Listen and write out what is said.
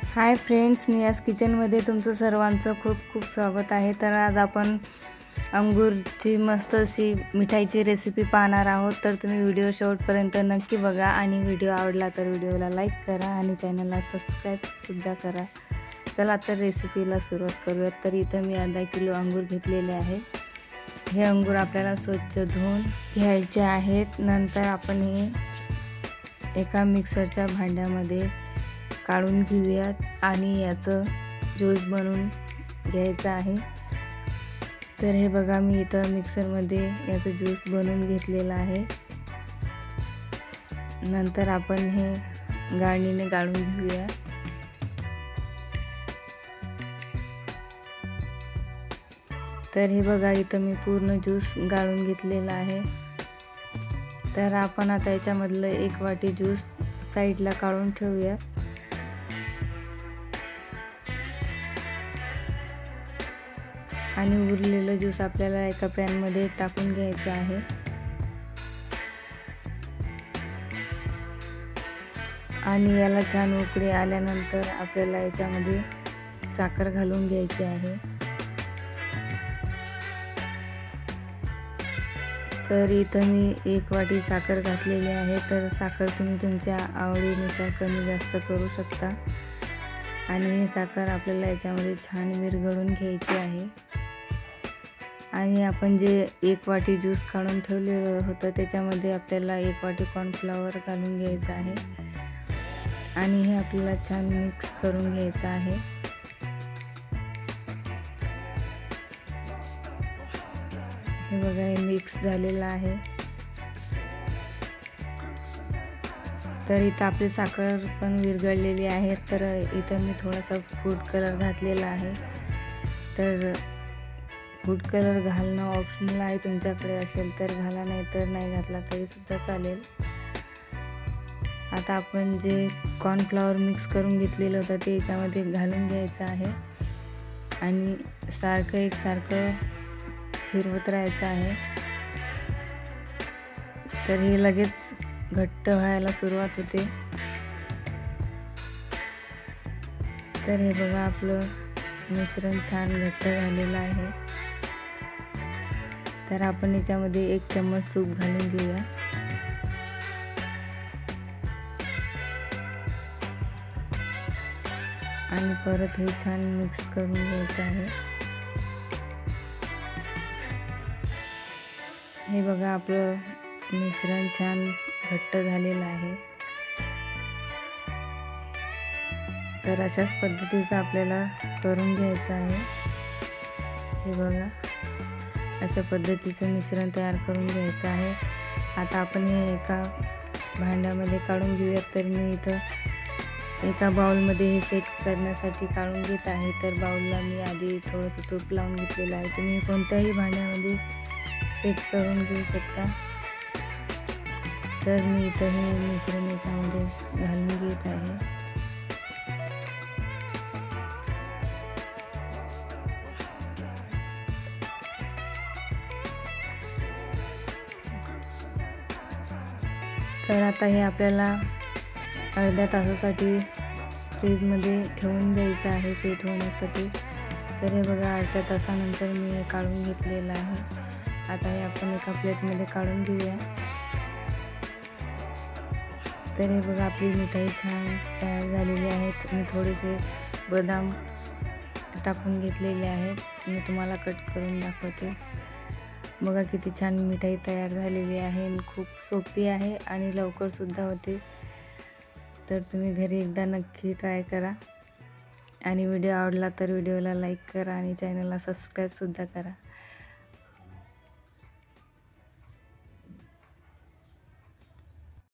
Hi friends, नियाज किचनमध्ये तुमचं सर्वांचं खूप खूप स्वागत आहे। तर आज आपण अंगूरची मस्त अशी मिठाईची रेसिपी पाहणार आहोत। तर तुम्ही व्हिडिओ शेवटपर्यंत नक्की बघा आणि व्हिडिओ आवडला तर व्हिडिओला लाईक करा आणि चॅनलला सबस्क्राईब सुद्धा करा। चला तर रेसिपीला सुरुवात करूयात। तर इथं मी अर्धा किलो अंगूर घेतलेले आहे। हे अंगूर आपल्याला स्वच्छ धुवून घ्यायचे आहेत। नंतर आपण हे एका मिक्सरच्या भांड्यामध्ये काढून घेऊयात आणि याचं ज्यूस बनवून घ्यायचं आहे। तर हे बघा, मी इथं मिक्सरमध्ये याचं ज्यूस बनवून घेतलेला आहे। नंतर आपण हे गाळणीने गाळून घेऊया। तर हे बघा, इथं मी पूर्ण ज्यूस गाळून घेतलेला आहे। तर आपण आता याच्यामधलं 1 वाटी ज्यूस साईडला काढून ठेवूया आणि उरलेलं ज्यूस आपल्याला एका पॅनमध्ये टाकून घ्यायचं आहे। आणि याला छान उकळी आल्यानंतर आपल्याला याच्यामध्ये साखर घालून घ्यायची आहे। तर इथं मी 1 वाटी साखर घातलेली आहे। तर साखर तुम्ही तुमच्या आवडीनुसार कमी जास्त करू शकता। आणि ही साखर आपल्याला याच्यामध्ये छान विरघळून घ्यायची आहे। आणि आपण जे 1 वाटी ज्यूस काढून ठेवलेलं होतं त्याच्यामध्ये आपल्याला 1 वाटी कॉर्नफ्लॉवर घालून घ्यायचं आहे आणि हे आपल्याला छान मिक्स करून घ्यायचं आहे। हे बघा, हे मिक्स झालेलं आहे। तर इथं आपली साखर पण विरघळलेली आहे। तर इथं मी थोडासा फूड कलर घातलेला आहे। तर फूड कलर घालणं ऑप्शनल आहे, तुमच्याकडे असेल तर घाला, नाही तर नाही घातला तरी सुद्धा चालेल। आता आपण जे कॉर्नफ्लॉवर मिक्स करून घेतलेलं होतं ते याच्यामध्ये घालून घ्यायचं आहे आणि सारखं एकसारखं फिरवत राहायचं आहे। तर हे लगेच घट्ट व्हायला सुरुवात होते। तर हे बघा, आपलं मिश्रण छान घट्ट झालेलं आहे। तर आपण याच्यामध्ये 1 चम्मच तूप घालून घेऊया आणि परत हे छान मिक्स करून घ्यायचं आहे। हे बघा, आपलं मिश्रण छान घट्ट झालेलं आहे। तर अशाच पद्धतीचं आपल्याला करून घ्यायचं आहे। हे बघा, अशा पद्धतीचं मिश्रण तयार करून घ्यायचं आहे। आता आपण हे एका भांड्यामध्ये काढून घेऊयात। तर मी इथं एका बाउलमध्ये हे सेट करण्यासाठी काढून घेत आहे। तर बाउलला मी आधी थोडंसं तूप लावून घेतलेलं आहे। तुम्ही कोणत्याही भांड्यामध्ये सेट करून घेऊ शकता। तर मी इथं हे मिश्रण याच्यामध्ये घालून घेत आहे। तर आता हे आपल्याला अर्ध्या तासासाठी फ्रीजमध्ये ठेवून द्यायचं आहे सेट होण्यासाठी। तर हे बघा, अर्ध्या तासानंतर मी हे काढून घेतलेलं आहे। आता हे आपण एका प्लेटमध्ये काढून घेऊया। तर हे बघा, आपली मिठाई छान तयार झालेली आहे। मी थोडेसे बदाम टाकून घेतलेले आहेत। मी तुम्हाला कट करून दाखवते। बघा किती छान मिठाई तयार झालेली आहे। खूप सोपी आहे आणि लवकर सुद्धा होते। तर तुम्ही घरी एकदा नक्की ट्राय करा आणि व्हिडिओ आवडला तर व्हिडिओला लाईक करा आणि चॅनलला सबस्क्राईब सुद्धा करा।